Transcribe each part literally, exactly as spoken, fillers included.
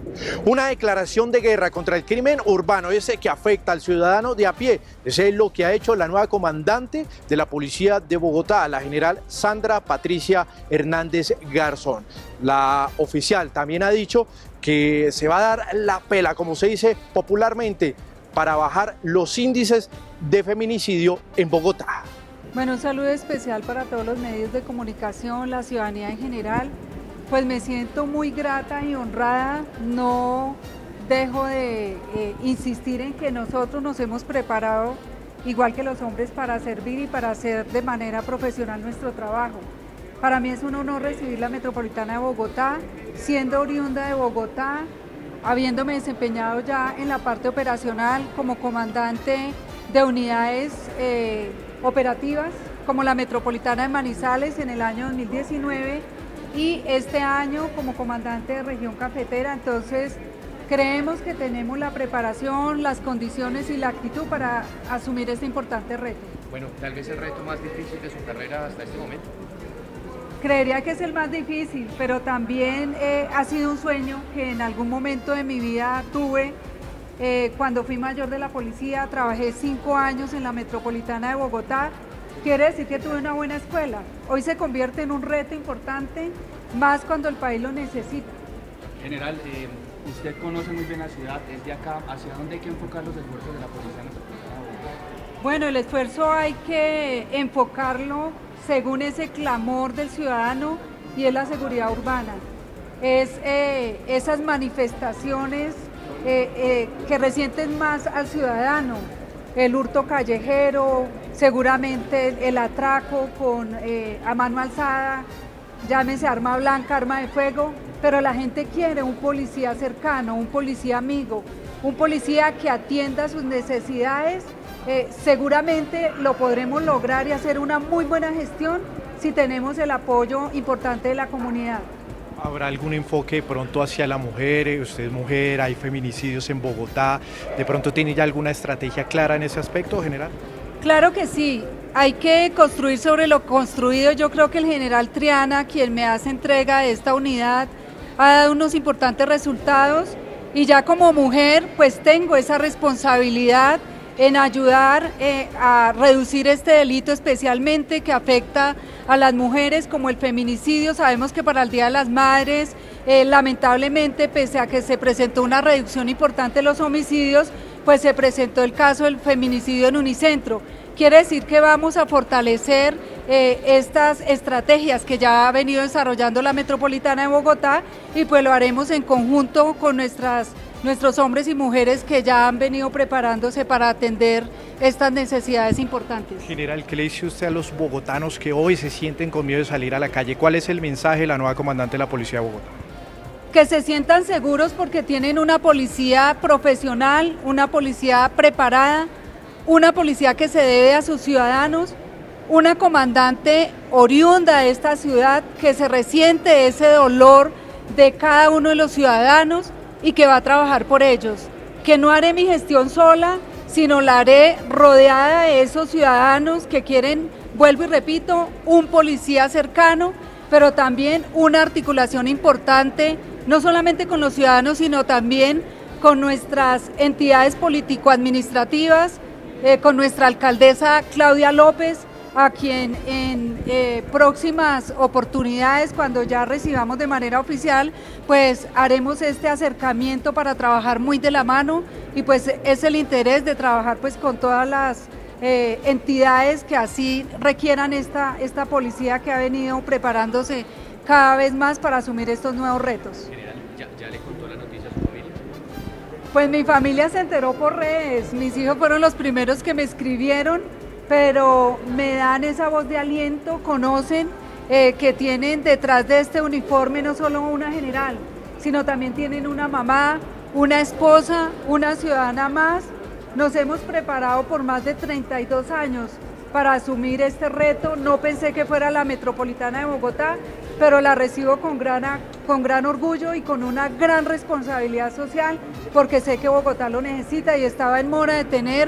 Una declaración de guerra contra el crimen urbano, ese que afecta al ciudadano de a pie. Ese es lo que ha hecho la nueva comandante de la Policía de Bogotá, la general Sandra Patricia Hernández Garzón. La oficial también ha dicho que se va a dar la pela, como se dice popularmente, para bajar los índices de feminicidio en Bogotá. Bueno, un saludo especial para todos los medios de comunicación, la ciudadanía en general. Pues me siento muy grata y honrada, no dejo de eh, insistir en que nosotros nos hemos preparado, igual que los hombres, para servir y para hacer de manera profesional nuestro trabajo. Para mí es un honor recibir la Metropolitana de Bogotá, siendo oriunda de Bogotá, habiéndome desempeñado ya en la parte operacional como comandante de unidades eh, operativas, como la Metropolitana de Manizales en el año dos mil diecinueve, y este año como comandante de región cafetera. Entonces creemos que tenemos la preparación, las condiciones y la actitud para asumir este importante reto. Bueno, tal vez el reto más difícil de su carrera hasta este momento. Creería que es el más difícil, pero también eh, ha sido un sueño que en algún momento de mi vida tuve. Eh, cuando fui mayor de la policía, trabajé cinco años en la Metropolitana de Bogotá. Quiere decir que tuve una buena escuela. Hoy se convierte en un reto importante, más cuando el país lo necesita. General, eh, usted conoce muy bien la ciudad, es de acá. ¿Hacia dónde hay que enfocar los esfuerzos de la Policía Metropolitana? Bueno, el esfuerzo hay que enfocarlo según ese clamor del ciudadano, y es la seguridad urbana. Es eh, esas manifestaciones eh, eh, que resienten más al ciudadano. El hurto callejero, seguramente el atraco con eh, a mano alzada, llámese arma blanca, arma de fuego, pero la gente quiere un policía cercano, un policía amigo, un policía que atienda sus necesidades. Eh, seguramente lo podremos lograr y hacer una muy buena gestión si tenemos el apoyo importante de la comunidad. ¿Habrá algún enfoque pronto hacia la mujer? Usted es mujer, hay feminicidios en Bogotá. ¿De pronto tiene ya alguna estrategia clara en ese aspecto, general? Claro que sí, hay que construir sobre lo construido. Yo creo que el general Triana, quien me hace entrega de esta unidad, ha dado unos importantes resultados, y ya como mujer pues tengo esa responsabilidad en ayudar eh, a reducir este delito, especialmente que afecta a las mujeres, como el feminicidio. Sabemos que para el Día de las Madres, eh, lamentablemente, pese a que se presentó una reducción importante de los homicidios, pues se presentó el caso del feminicidio en Unicentro. Quiere decir que vamos a fortalecer eh, estas estrategias que ya ha venido desarrollando la Metropolitana de Bogotá, y pues lo haremos en conjunto con nuestras nuestros hombres y mujeres que ya han venido preparándose para atender estas necesidades importantes. General, ¿qué le dice usted a los bogotanos que hoy se sienten con miedo de salir a la calle? ¿Cuál es el mensaje de la nueva comandante de la Policía de Bogotá? Que se sientan seguros porque tienen una policía profesional, una policía preparada, una policía que se debe a sus ciudadanos, una comandante oriunda de esta ciudad que se resiente ese dolor de cada uno de los ciudadanos y que va a trabajar por ellos, que no haré mi gestión sola, sino la haré rodeada de esos ciudadanos que quieren, vuelvo y repito, un policía cercano, pero también una articulación importante, no solamente con los ciudadanos, sino también con nuestras entidades político-administrativas, eh, con nuestra alcaldesa Claudia López, a quien en eh, próximas oportunidades, cuando ya recibamos de manera oficial, pues haremos este acercamiento para trabajar muy de la mano, y pues es el interés de trabajar pues con todas las eh, entidades que así requieran esta, esta policía que ha venido preparándose cada vez más para asumir estos nuevos retos. General, ¿ya, ya le contó la noticia a su familia? Pues mi familia se enteró por redes, mis hijos fueron los primeros que me escribieron, pero me dan esa voz de aliento, conocen eh, que tienen detrás de este uniforme no solo una general, sino también tienen una mamá, una esposa, una ciudadana más. Nos hemos preparado por más de treinta y dos años para asumir este reto. No pensé que fuera la Metropolitana de Bogotá, pero la recibo con gran, con gran orgullo y con una gran responsabilidad social, porque sé que Bogotá lo necesita, y estaba en mora de tener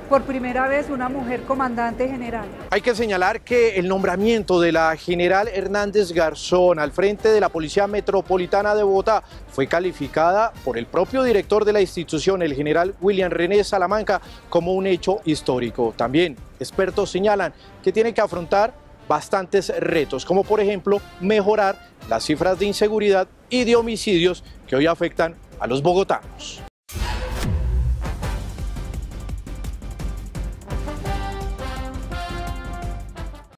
por primera vez una mujer comandante general. Hay que señalar que el nombramiento de la general Hernández Garzón al frente de la Policía Metropolitana de Bogotá fue calificada por el propio director de la institución, el general William René Salamanca, como un hecho histórico. También expertos señalan que tiene que afrontar bastantes retos, como por ejemplo mejorar las cifras de inseguridad y de homicidios que hoy afectan a los bogotanos.